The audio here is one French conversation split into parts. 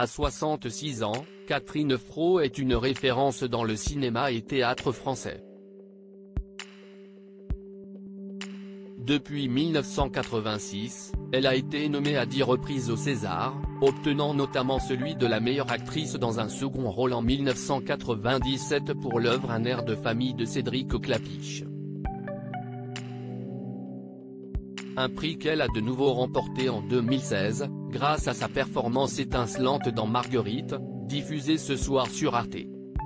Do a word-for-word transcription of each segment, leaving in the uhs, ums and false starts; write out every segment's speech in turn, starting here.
À soixante-six ans, Catherine Fro est une référence dans le cinéma et théâtre français. Depuis mille neuf cent quatre-vingt-six, elle a été nommée à dix reprises au César, obtenant notamment celui de la meilleure actrice dans un second rôle en mille neuf cent quatre-vingt-dix-sept pour l'œuvre Un air de famille de Cédric Klapisch. Un prix qu'elle a de nouveau remporté en deux mille seize, grâce à sa performance étincelante dans Marguerite, diffusée ce soir sur Arte.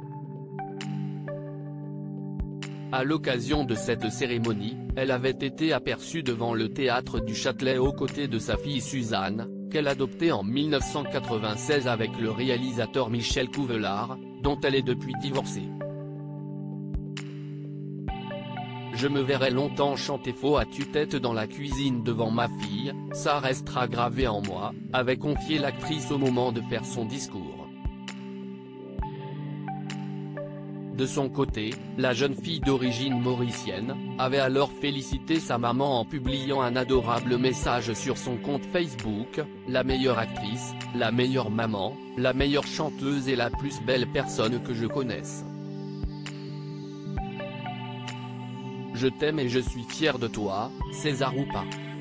À l'occasion de cette cérémonie, elle avait été aperçue devant le théâtre du Châtelet aux côtés de sa fille Suzanne, qu'elle adoptait en mille neuf cent quatre-vingt-seize avec le réalisateur Michel Couvellard, dont elle est depuis divorcée. Je me verrai longtemps chanter faux à tue-tête dans la cuisine devant ma fille, ça restera gravé en moi, avait confié l'actrice au moment de faire son discours. De son côté, la jeune fille d'origine mauricienne, avait alors félicité sa maman en publiant un adorable message sur son compte Facebook, « La meilleure actrice, la meilleure maman, la meilleure chanteuse et la plus belle personne que je connaisse. Je t'aime et je suis fière de toi, César ou pas ».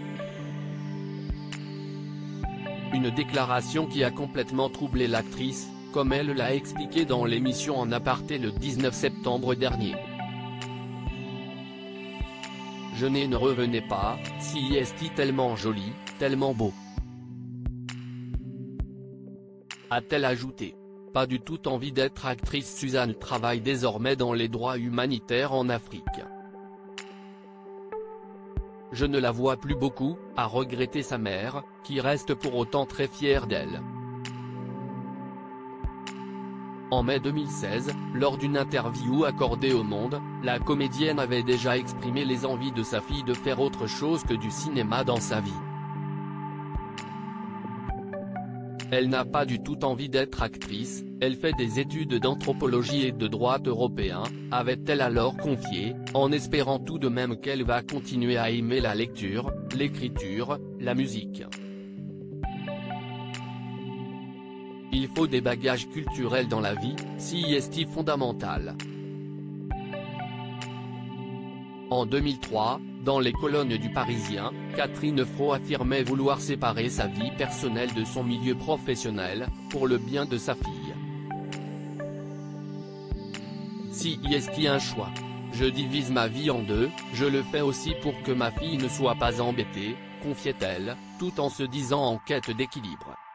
Une déclaration qui a complètement troublé l'actrice, comme elle l'a expliqué dans l'émission En aparté le dix-neuf septembre dernier. Je n'ai ne revenez pas, si est tellement joli, tellement beau. A-t-elle ajouté. Pas du tout envie d'être actrice. Suzanne travaille désormais dans les droits humanitaires en Afrique. Je ne la vois plus beaucoup, a regretté sa mère, qui reste pour autant très fière d'elle. En mai deux mille seize, lors d'une interview accordée au Monde, la comédienne avait déjà exprimé les envies de sa fille de faire autre chose que du cinéma dans sa vie. Elle n'a pas du tout envie d'être actrice, elle fait des études d'anthropologie et de droit européen, avait-elle alors confié, en espérant tout de même qu'elle va continuer à aimer la lecture, l'écriture, la musique. Il faut des bagages culturels dans la vie, si est fondamental. En deux mille trois, dans les colonnes du Parisien, Catherine Fro affirmait vouloir séparer sa vie personnelle de son milieu professionnel, pour le bien de sa fille. Si est un choix. Je divise ma vie en deux, je le fais aussi pour que ma fille ne soit pas embêtée, confiait-elle, tout en se disant en quête d'équilibre.